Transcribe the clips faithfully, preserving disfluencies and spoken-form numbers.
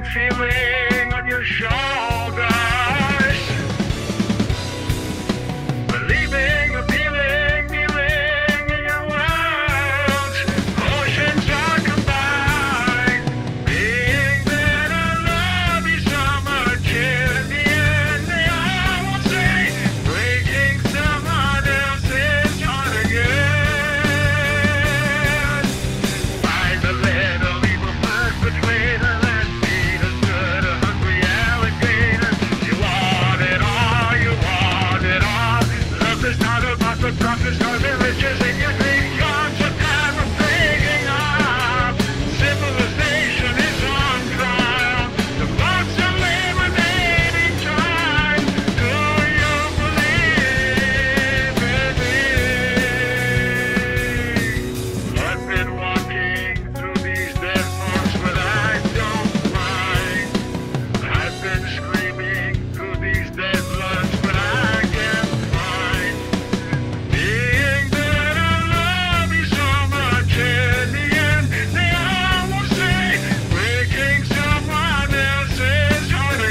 feeling on your shoulders. Believing, appealing, kneeling in your world. Oceans are combined. Being that I love you so much. In the end, they all will say, breaking someone else's heart again. Find the little evil bird between the land feed us good, a hungry alligator. You want it all, you want it all. Love is not about the profits or villages, and you think comes a time of breaking up. Civilization is on trial. The clocks are eliminating time. Do you believe in me? I've been walking through these dead months, but I don't mind. I've been screaming through these dead bloods, but I can't find. Being that I love you so much, in the end, they all will say, breaking someone else's heart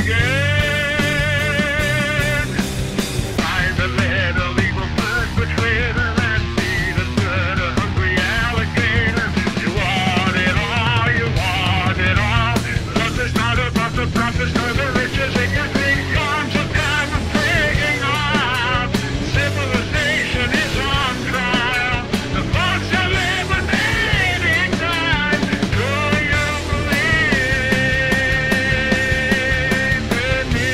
again. Find the little evil bird between the land feed us good, a hungry alligator. You want it all, you want it all. Love is not about the profits nor the riches, and you think comes a time of breaking up. Civilization is on trial. The clocks are eliminating time. Do you believe in me?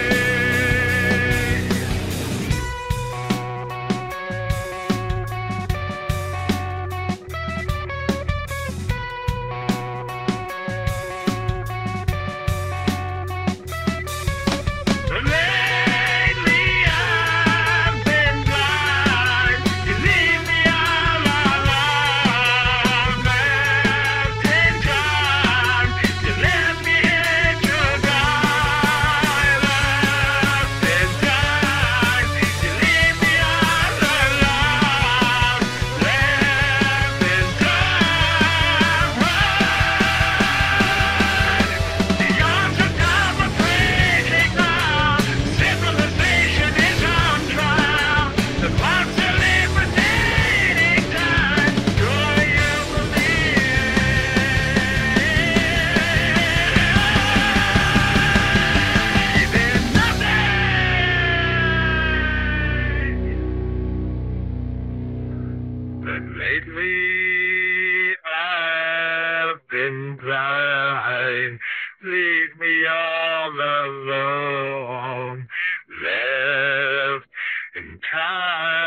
Lately I've been blind. You leave me all alone. Left in time. You left me here to die. Left in time. You leave me all alone. Left in time. The arms are down for breaking up. Civilization is on trial. The clocks are eliminating time. Do you believe in nothing? But lately I've been blind. Leave me all alone. Left in time.